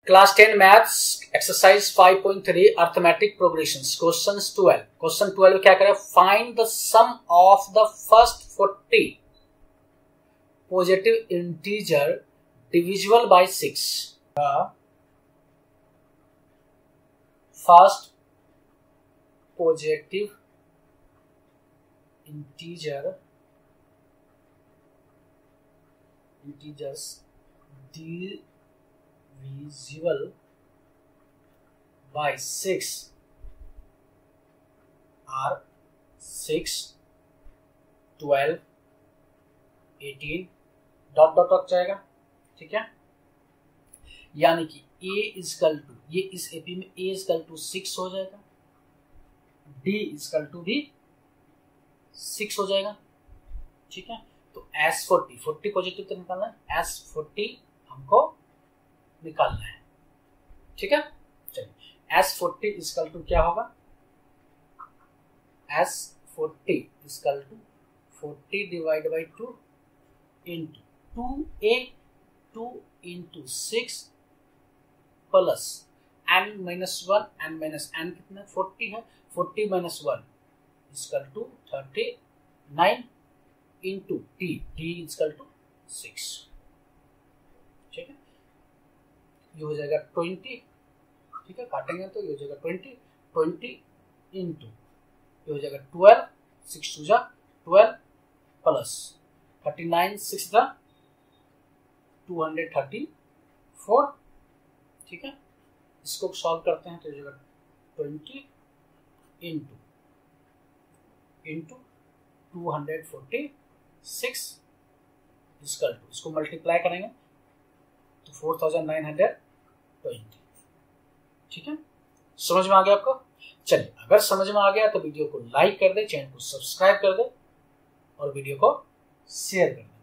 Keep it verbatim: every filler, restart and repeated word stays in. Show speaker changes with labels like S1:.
S1: Class ten maths exercise five point three arithmetic progressions question twelve question twelve क्या करें, find the sum of the first forty positive integer divisible by six. First positive integer integers divisible by six are six, twelve, eighteen dot dot dot जाएगा। ठीक है, यानी कि a is equal to, ये इस AP में a इजकल टू सिक्स हो जाएगा, d इजकल टू भी सिक्स हो जाएगा। ठीक है, तो एस फोर्टी फोर्टी पॉजिटिव तो निकालना है, एस फोर्टी हमको निकालना है। ठीक है, चलिए एस फोर्टी इजकल टू क्या होगा, S forty equal to forty divide by two into two A two into six plus N minus one, N minus N कितना फोर्टी है, forty minus one equal to thirty nine into T, T equal to six. ठीक है, ये हो जाएगा twenty. ठीक है, काटेंगे तो ये हो जाएगा ट्वेंटी, ट्वेंटी इंटू ये हो जाएगा ट्वेल्व, सिक्स टू जा twelve plus thirty nine, six था टू हंड्रेड थर्टी फोर। ठीक है, इसको सॉल्व करते हैं तो हो जाएगा twenty into into two hundred forty six equal to, इसको मल्टीप्लाई करेंगे तो four thousand nine hundred twenty. ठीक है, समझ में आ गया आपको? चलिए, अगर समझ में आ गया तो वीडियो को लाइक कर दे, चैनल को सब्सक्राइब कर दे और वीडियो को शेयर कर दे।